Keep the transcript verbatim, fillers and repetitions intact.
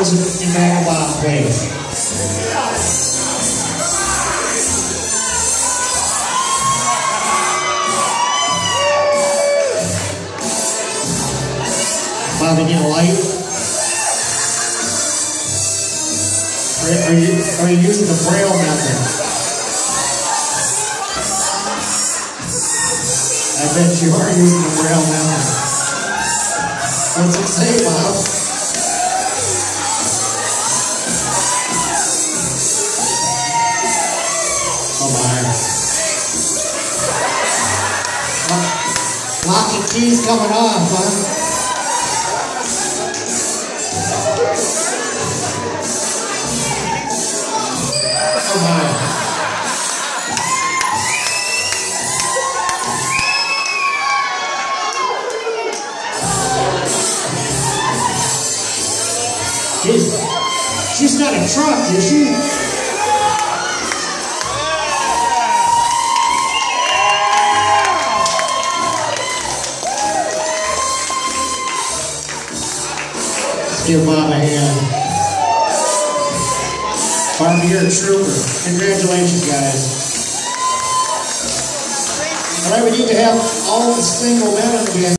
Boys in Mandelbaum, please. Bob, you need a light? Are, are, you, are you using the Braille method? I bet you are using the Braille method. What's it say, Bob? Oh my. Lock and key's coming off, huh? Oh my. She's, she's not a truck, is she? Let's give Bob a hand. Bob, you're a trooper. Congratulations, guys. All right, we need to have all the single men again.